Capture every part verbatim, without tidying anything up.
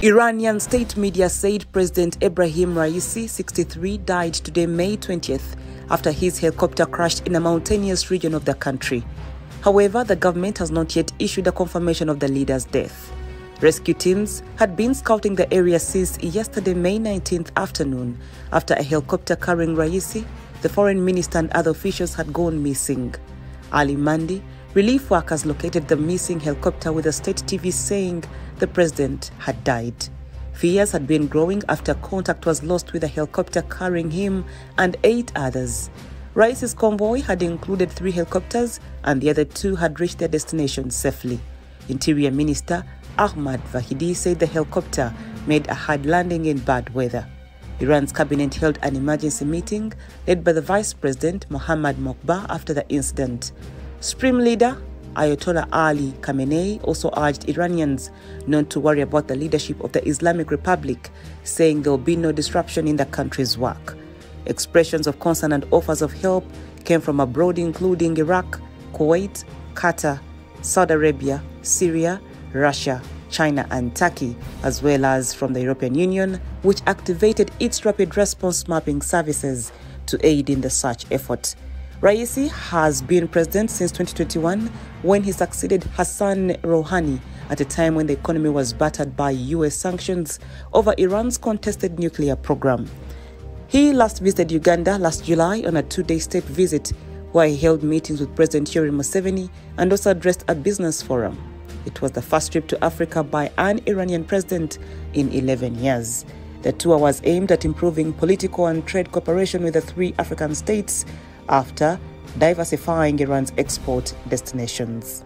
Iranian state media said President Ebrahim Raisi, sixty-three, died today, May twentieth, after his helicopter crashed in a mountainous region of the country. However, the government has not yet issued a confirmation of the leader's death. Rescue teams had been scouting the area since yesterday, May nineteenth afternoon, after a helicopter carrying Raisi, the foreign minister and other officials had gone missing. Ali Mandi, relief workers located the missing helicopter with the state T V saying the president had died. Fears had been growing after contact was lost with a helicopter carrying him and eight others. Raisi's convoy had included three helicopters and the other two had reached their destination safely. Interior Minister Ahmad Vahidi said the helicopter made a hard landing in bad weather. Iran's cabinet held an emergency meeting led by the Vice President Mohammad Mokbar after the incident. Supreme Leader Ayatollah Ali Khamenei also urged Iranians not to worry about the leadership of the Islamic Republic, saying there will be no disruption in the country's work. Expressions of concern and offers of help came from abroad, including Iraq, Kuwait, Qatar, Saudi Arabia, Syria, Russia, China and Turkey, as well as from the European Union, which activated its rapid response mapping services to aid in the search effort. Raisi has been president since twenty twenty-one, when he succeeded Hassan Rouhani at a time when the economy was battered by U S sanctions over Iran's contested nuclear program. He last visited Uganda last July on a two-day state visit, where he held meetings with President Yoweri Museveni and also addressed a business forum. It was the first trip to Africa by an Iranian president in eleven years. The tour was aimed at improving political and trade cooperation with the three African states after diversifying Iran's export destinations.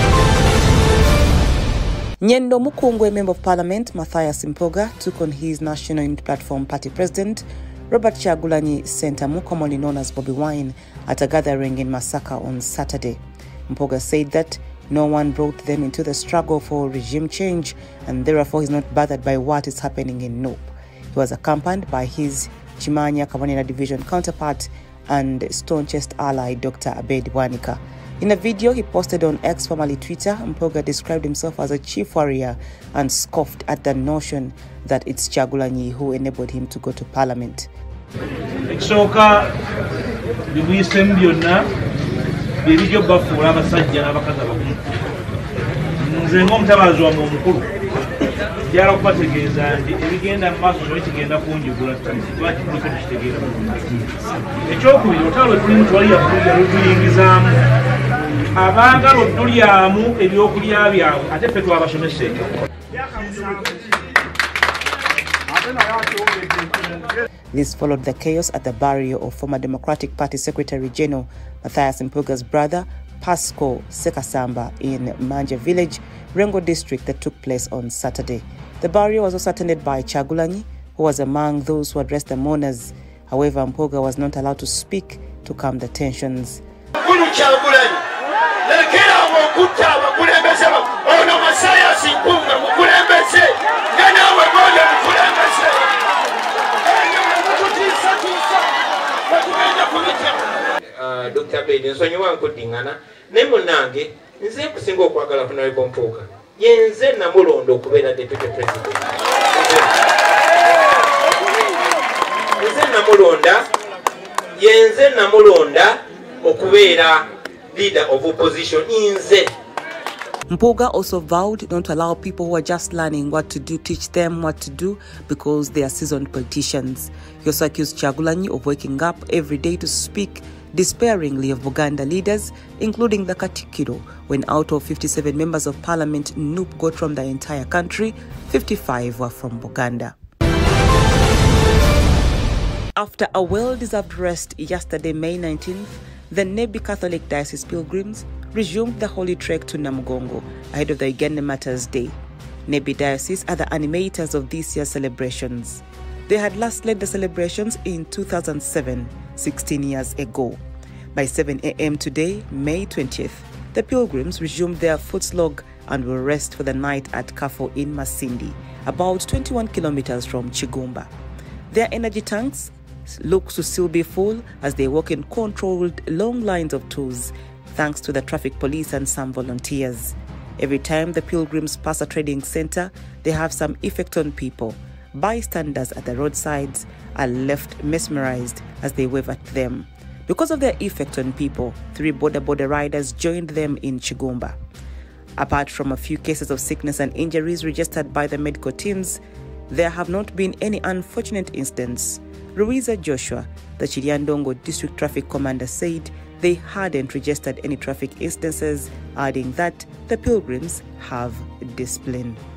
Nyendo Mukungwe, Member of Parliament Mathias Mpuuga, took on his National Unity Platform Party President Robert Kyagulanyi Ssentamu, commonly known as Bobi Wine, at a gathering in Masaka on Saturday. Mpuuga said that no one brought them into the struggle for regime change and therefore is not bothered by what is happening in N U P. He was accompanied by his Chimanya Kabonera Division counterpart and staunchest ally Doctor Abed Bwanika. In a video he posted on X, formerly Twitter, Mpuuga described himself as a chief warrior and scoffed at the notion that it's Kyagulanyi who enabled him to go to parliament. Ekisooka bimuyisemu byonna bibijjo bafuula abasajja n'abakazi abakumu. Nze ng'omutabaazi wammwe omukulu njagala okubategeeza nti ebigenda mu maaso kyonna kigenda kunjigula kuba kikuliko tukitegeera. Ekyokubiri, olutalo lwe tulimu twali yakulya lutuyingizaamu abaagala otulyamu ebyokulya byabwe ate ffe twabasomesa. This followed the chaos at the burial of former Democratic Party Secretary General Mathias Mpuuga's brother Pascal Sekasamba in Manje Village, Rengo District, that took place on Saturday. The burial was also attended by Kyagulanyi, who was among those who addressed the mourners. However, Mpuuga was not allowed to speak to calm the tensions. Uh, Doctor Abed nsonyiwa nkudingana ne munange nze kusinga okwagala Honorable Mpuuga yenze namulondo okubeera deputy president. Nze namulonda yenze namulonda okubeera leader of opposition inze. Mpuuga also vowed not to allow people who are just learning what to do teach them what to do because they are seasoned politicians. He also accused Kyagulanyi of waking up every day to speak despairingly of Buganda leaders, including the Katikkiro, when out of fifty-seven members of parliament N U P got from the entire country, fifty-five were from Buganda. After a well-deserved rest yesterday, May nineteenth, the Nebbi Catholic Diocese pilgrims resumed the holy trek to Namugongo ahead of the Uganda Matters Day. Nebbi Diocese are the animators of this year's celebrations. They had last led the celebrations in two thousand seven, sixteen years ago. By seven a m today, May twentieth, the pilgrims resumed their foot slog and will rest for the night at Kafo in Masindi, about twenty-one kilometers from Kigumba. Their energy tanks look to still be full as they walk in controlled long lines of tours, thanks to the traffic police and some volunteers. Every time the pilgrims pass a trading center, they have some effect on people. Bystanders at the roadsides are left mesmerized as they wave at them. Because of their effect on people, three border border riders joined them in Kigumba. Apart from a few cases of sickness and injuries registered by the medical teams, there have not been any unfortunate incidents. Ruiza Joshua, the Chiliandongo District Traffic Commander, said they hadn't registered any traffic instances, adding that the pilgrims have discipline.